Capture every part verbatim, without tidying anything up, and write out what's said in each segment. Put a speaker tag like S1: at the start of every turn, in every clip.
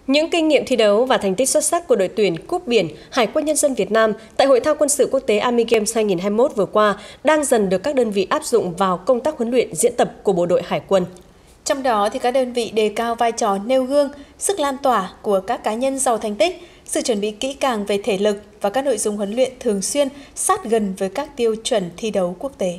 S1: Những kinh nghiệm thi đấu và thành tích xuất sắc của đội tuyển cúp biển Hải quân Nhân dân Việt Nam tại Hội thao quân sự quốc tế Army Games hai nghìn không trăm hai mươi mốt vừa qua đang dần được các đơn vị áp dụng vào công tác huấn luyện diễn tập của bộ đội Hải quân.
S2: Trong đó thì các đơn vị đề cao vai trò nêu gương, sức lan tỏa của các cá nhân giàu thành tích, sự chuẩn bị kỹ càng về thể lực và các nội dung huấn luyện thường xuyên sát gần với các tiêu chuẩn thi đấu quốc tế.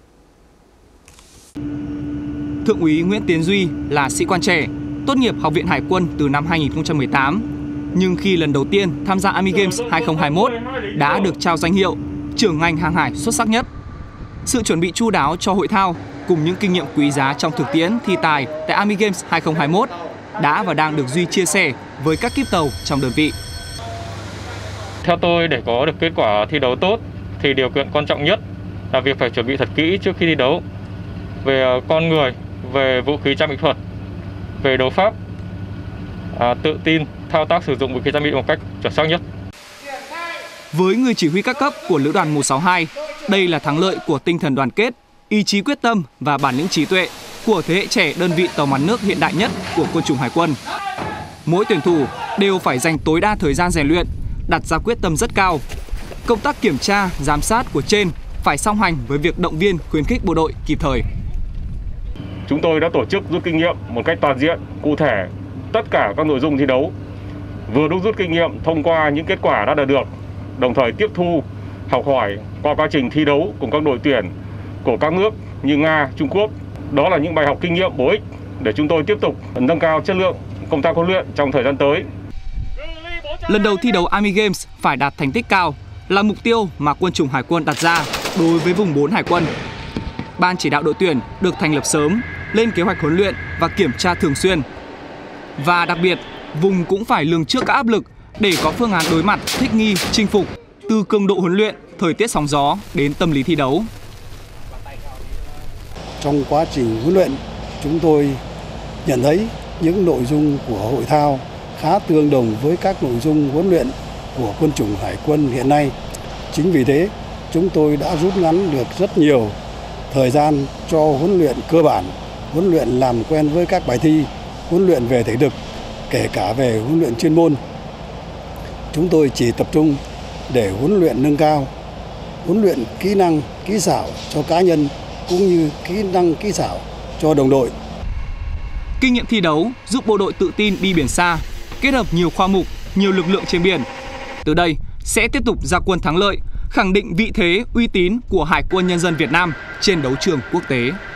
S3: Thượng úy Nguyễn Tiến Duy là sĩ quan trẻ, tốt nghiệp Học viện Hải quân từ năm hai nghìn không trăm mười tám. Nhưng khi lần đầu tiên tham gia Army Games hai nghìn không trăm hai mươi mốt đã được trao danh hiệu trưởng ngành hàng hải xuất sắc nhất. Sự chuẩn bị chu đáo cho hội thao cùng những kinh nghiệm quý giá trong thực tiễn thi tài tại Army Games hai nghìn không trăm hai mươi mốt đã và đang được Duy chia sẻ với các kíp tàu trong đơn vị.
S4: Theo tôi, để có được kết quả thi đấu tốt thì điều kiện quan trọng nhất là việc phải chuẩn bị thật kỹ trước khi thi đấu, về con người, về vũ khí trang bị thuật, về đấu pháp, à, tự tin thao tác sử dụng vũ khí trang bị một cách chuẩn xác nhất.
S3: Với người chỉ huy các cấp của Lữ đoàn một sáu hai, đây là thắng lợi của tinh thần đoàn kết, ý chí quyết tâm và bản lĩnh trí tuệ của thế hệ trẻ đơn vị tàu mắn nước hiện đại nhất của quân chủng Hải quân. Mỗi tuyển thủ đều phải dành tối đa thời gian rèn luyện, đặt ra quyết tâm rất cao. Công tác kiểm tra, giám sát của trên phải song hành với việc động viên, khuyến khích bộ đội kịp thời.
S4: Chúng tôi đã tổ chức rút kinh nghiệm một cách toàn diện, cụ thể tất cả các nội dung thi đấu, vừa đúc rút kinh nghiệm thông qua những kết quả đã đạt được, đồng thời tiếp thu, học hỏi qua quá trình thi đấu cùng các đội tuyển của các nước như Nga, Trung Quốc. Đó là những bài học kinh nghiệm bổ ích để chúng tôi tiếp tục nâng cao chất lượng công tác huấn luyện trong thời gian tới.
S3: Lần đầu thi đấu Army Games phải đạt thành tích cao là mục tiêu mà quân chủng Hải quân đặt ra đối với vùng bốn Hải quân. Ban chỉ đạo đội tuyển được thành lập sớm, lên kế hoạch huấn luyện và kiểm tra thường xuyên. Và đặc biệt, vùng cũng phải lường trước các áp lực để có phương án đối mặt, thích nghi, chinh phục, từ cường độ huấn luyện, thời tiết sóng gió đến tâm lý thi đấu.
S5: Trong quá trình huấn luyện, chúng tôi nhận thấy những nội dung của hội thao khá tương đồng với các nội dung huấn luyện của quân chủng Hải quân hiện nay. Chính vì thế, chúng tôi đã rút ngắn được rất nhiều thời gian cho huấn luyện cơ bản, huấn luyện làm quen với các bài thi, huấn luyện về thể lực, kể cả về huấn luyện chuyên môn. Chúng tôi chỉ tập trung để huấn luyện nâng cao, huấn luyện kỹ năng, kỹ xảo cho cá nhân cũng như kỹ năng, kỹ xảo cho đồng đội.
S3: Kinh nghiệm thi đấu giúp bộ đội tự tin đi biển xa, kết hợp nhiều khoa mục, nhiều lực lượng trên biển. Từ đây sẽ tiếp tục ra quân thắng lợi, khẳng định vị thế, uy tín của Hải quân Nhân dân Việt Nam trên đấu trường quốc tế.